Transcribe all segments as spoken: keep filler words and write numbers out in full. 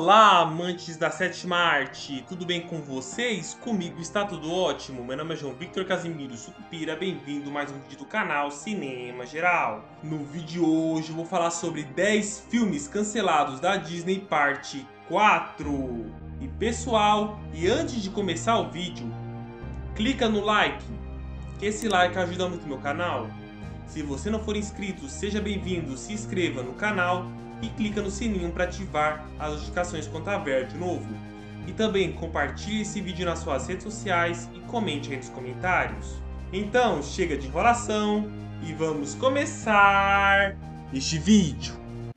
Olá, amantes da sétima arte, tudo bem com vocês? Comigo está tudo ótimo. Meu nome é João Victor Casimiro Sucupira, bem-vindo a mais um vídeo do canal Cinema Geral. No vídeo de hoje eu vou falar sobre dez filmes cancelados da Disney parte quatro. E pessoal, e antes de começar o vídeo, clica no like, que esse like ajuda muito meu canal. Se você não for inscrito, seja bem-vindo, se inscreva no canal e clica no sininho para ativar as notificações quando houver de novo. E também compartilhe esse vídeo nas suas redes sociais e comente aí nos comentários. Então, chega de enrolação e vamos começar este vídeo.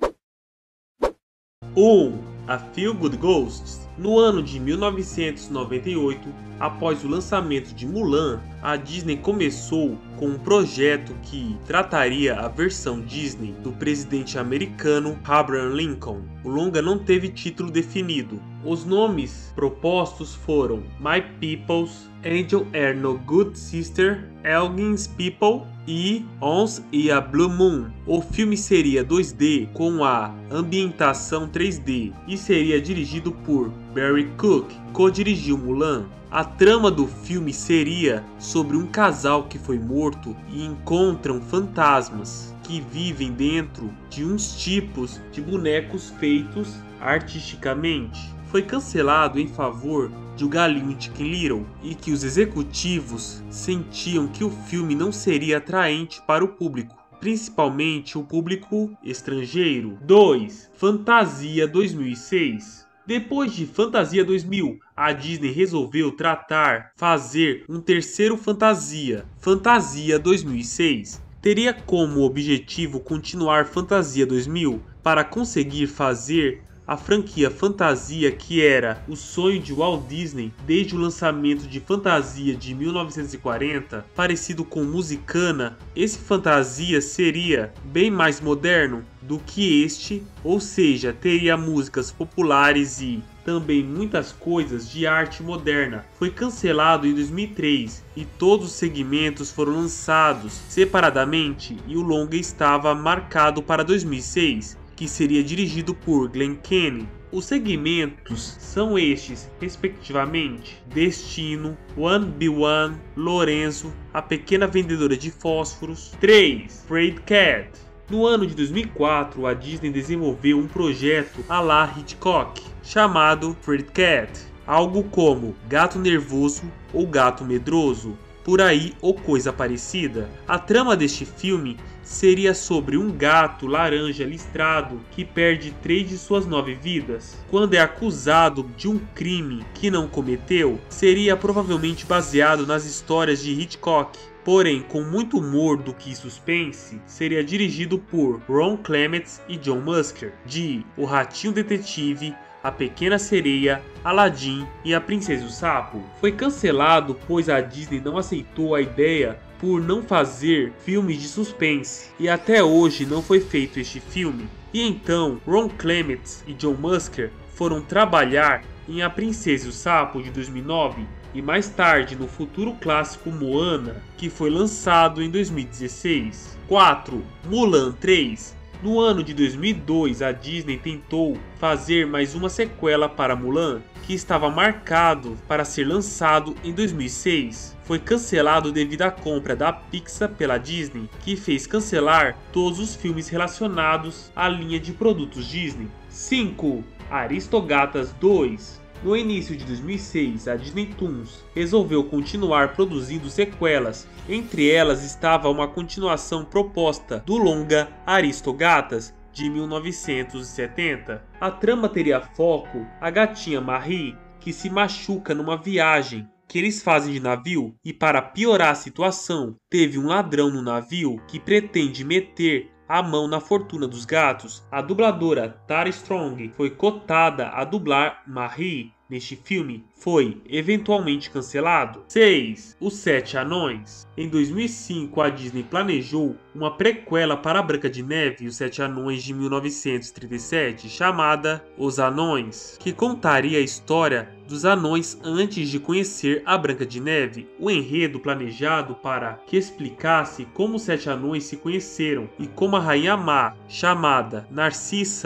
um. A Feel Good Ghosts. No ano de mil novecentos e noventa e oito, após o lançamento de Mulan, a Disney começou com um projeto que trataria a versão Disney do presidente americano Abraham Lincoln. O longa não teve título definido. Os nomes propostos foram My People's, Angel Are No Good Sister, Elgin's People e Once e a Blue Moon. O filme seria dois D com a ambientação três D e seria dirigido por Barry Cook, co-dirigiu Mulan. A trama do filme seria sobre um casal que foi morto e encontram fantasmas que vivem dentro de uns tipos de bonecos feitos artisticamente. Foi cancelado em favor de O Galinho de Chicken Little e que os executivos sentiam que o filme não seria atraente para o público, principalmente o público estrangeiro. dois. Fantasia dois mil e seis. Depois de Fantasia dois mil, a Disney resolveu tratar fazer um terceiro Fantasia, Fantasia dois mil e seis. Teria como objetivo continuar Fantasia dois mil para conseguir fazer a franquia Fantasia, que era o sonho de Walt Disney desde o lançamento de Fantasia de mil novecentos e quarenta, parecido com Musicana. Esse Fantasia seria bem mais moderno do que este, ou seja, teria músicas populares e também muitas coisas de arte moderna. Foi cancelado em dois mil e três e todos os segmentos foram lançados separadamente e o longa estava marcado para dois mil e seis. Que seria dirigido por Glenn Keane. Os segmentos são estes, respectivamente: Destino, One by One, Lorenzo, A Pequena Vendedora de Fósforos. três. Frayed Cat. No ano de dois mil e quatro, a Disney desenvolveu um projeto à la Hitchcock, chamado Frayed Cat, algo como Gato Nervoso ou Gato Medroso, por aí ou coisa parecida. A trama deste filme seria sobre um gato laranja listrado que perde três de suas nove vidas quando é acusado de um crime que não cometeu. Seria provavelmente baseado nas histórias de Hitchcock, porém com muito humor do que suspense. Seria dirigido por Ron Clements e John Musker, de O Ratinho Detetive, A Pequena Sereia, Aladdin e A Princesa e o Sapo. Foi cancelado pois a Disney não aceitou a ideia por não fazer filmes de suspense, e até hoje não foi feito este filme. E então Ron Clements e John Musker foram trabalhar em A Princesa e o Sapo de dois mil e nove e mais tarde no futuro clássico Moana, que foi lançado em dois mil e dezesseis. quatro. Mulan três. No ano de dois mil e dois, a Disney tentou fazer mais uma sequela para Mulan, que estava marcado para ser lançado em dois mil e seis. Foi cancelado devido à compra da Pixar pela Disney, que fez cancelar todos os filmes relacionados à linha de produtos Disney. cinco. Aristogatas dois. No início de dois mil e seis, a Disney Toons resolveu continuar produzindo sequelas. Entre elas estava uma continuação proposta do longa Aristogatas de mil novecentos e setenta. A trama teria foco a gatinha Marie, que se machuca numa viagem que eles fazem de navio, e para piorar a situação, teve um ladrão no navio que pretende meter a mão na fortuna dos gatos. A dubladora Tara Strong foi cotada a dublar Marie neste filme, foi eventualmente cancelado. seis. Os Sete Anões. Em dois mil e cinco, a Disney planejou uma prequela para a Branca de Neve e os Sete Anões de mil novecentos e trinta e sete, chamada Os Anões, que contaria a história dos anões antes de conhecer a Branca de Neve. O enredo planejado para que explicasse como os Sete Anões se conheceram e como a Rainha Má, chamada Narcissa,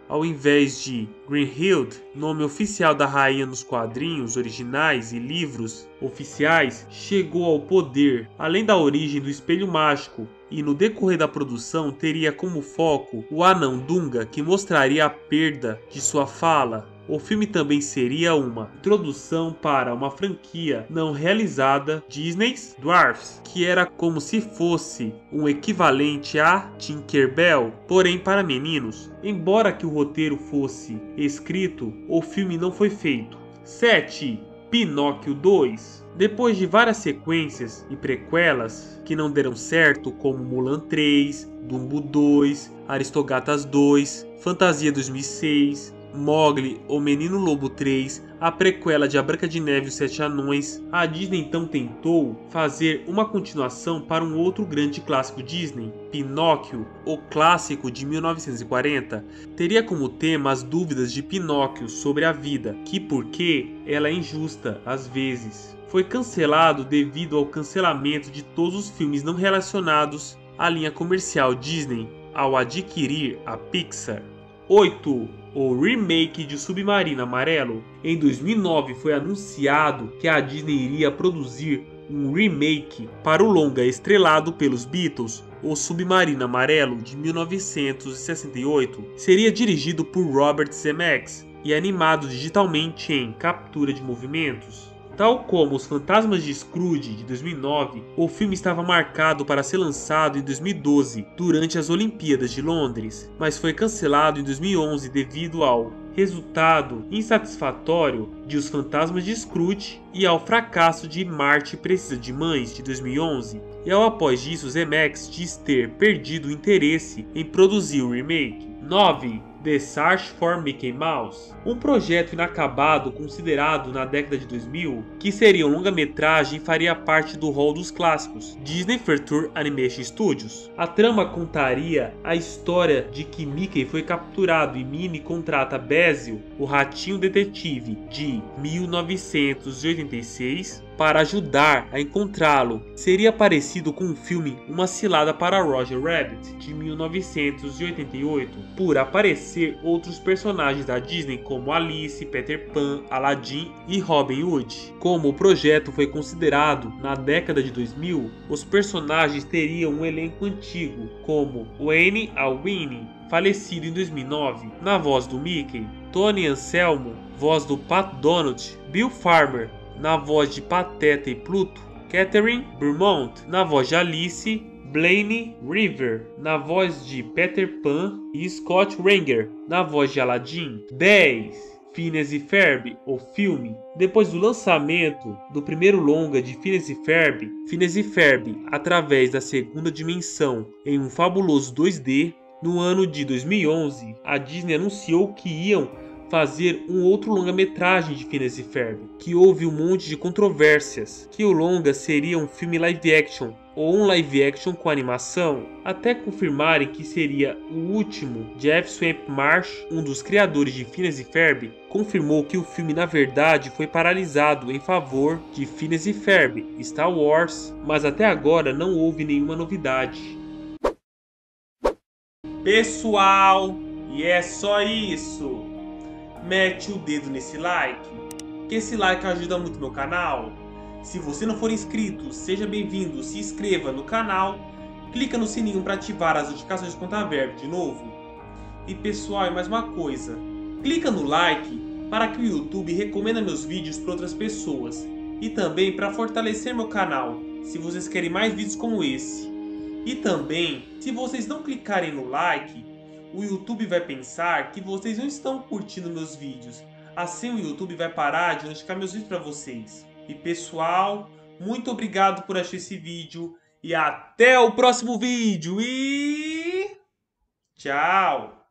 ao invés de Grenhild, nome oficial da rainha nos quadrinhos originais e livros oficiais, chegou ao poder, além da origem do Espelho Mágico, e no decorrer da produção teria como foco o anão Dunga, que mostraria a perda de sua fala. O filme também seria uma introdução para uma franquia não realizada, Disney's Dwarfs, que era como se fosse um equivalente a Tinkerbell, porém para meninos. Embora que o roteiro fosse escrito, o filme não foi feito. sete. Pinóquio dois. Depois de várias sequências e prequelas que não deram certo, como Mulan três, Dumbo dois, Aristogatas dois, Fantasia dois mil e seis, Mowgli, O Menino Lobo três, a prequela de A Branca de Neve e os Sete Anões, a Disney então tentou fazer uma continuação para um outro grande clássico Disney, Pinóquio, o clássico de mil novecentos e quarenta, teria como tema as dúvidas de Pinóquio sobre a vida, que por que ela é injusta às vezes. Foi cancelado devido ao cancelamento de todos os filmes não relacionados à linha comercial Disney ao adquirir a Pixar. oito. O remake de Submarino Amarelo. Em dois mil e nove foi anunciado que a Disney iria produzir um remake para o longa estrelado pelos Beatles, O Submarino Amarelo, de mil novecentos e sessenta e oito. Seria dirigido por Robert Zemeckis e animado digitalmente em captura de movimentos. Tal como Os Fantasmas de Scrooge, de dois mil e nove, o filme estava marcado para ser lançado em dois mil e doze, durante as Olimpíadas de Londres, mas foi cancelado em dois mil e onze devido ao resultado insatisfatório de Os Fantasmas de Scrooge e ao fracasso de Marty Precisa de Mães, de dois mil e onze. E ao após disso, Zemeckis diz ter perdido o interesse em produzir o remake. nove. The Search for Mickey Mouse, um projeto inacabado considerado na década de dois mil, que seria um longa-metragem e faria parte do rol dos clássicos Disney Feature Animation Studios. A trama contaria a história de que Mickey foi capturado e Minnie contrata Basil, o ratinho detetive de mil novecentos e oitenta e seis, para ajudar a encontrá-lo. Seria parecido com o filme Uma Cilada para Roger Rabbit, de mil novecentos e oitenta e oito, por aparecer outros personagens da Disney como Alice, Peter Pan, Aladdin e Robin Hood. Como o projeto foi considerado na década de dois mil, os personagens teriam um elenco antigo, como Wayne Alwine, falecido em dois mil e nove, na voz do Mickey, Tony Anselmo, voz do Pat Donald, Bill Farmer, na voz de Pateta e Pluto, Catherine Beaumont, na voz de Alice, Blaine River, na voz de Peter Pan e Scott Ranger, na voz de Aladdin. dez. Phineas e Ferb, o filme. Depois do lançamento do primeiro longa de Phineas e Ferb, Phineas e Ferb, através da segunda dimensão em um fabuloso dois D, no ano de dois mil e onze, a Disney anunciou que iam fazer um outro longa-metragem de Phineas e Ferb, que houve um monte de controvérsias, que o longa seria um filme live action ou um live action com animação, até confirmarem que seria o último. Jeff Swamp Marsh, um dos criadores de Phineas e Ferb, confirmou que o filme na verdade foi paralisado em favor de Phineas e Ferb, Star Wars, mas até agora não houve nenhuma novidade. Pessoal, e é só isso. Mete o dedo nesse like, que esse like ajuda muito meu canal. Se você não for inscrito, seja bem-vindo, se inscreva no canal, clica no sininho para ativar as notificações de Contaverb de novo. E pessoal, e mais uma coisa, clica no like para que o YouTube recomenda meus vídeos para outras pessoas e também para fortalecer meu canal, se vocês querem mais vídeos como esse. E também, se vocês não clicarem no like, o YouTube vai pensar que vocês não estão curtindo meus vídeos. Assim o YouTube vai parar de notificar meus vídeos para vocês. E pessoal, muito obrigado por assistir esse vídeo. E até o próximo vídeo. E tchau!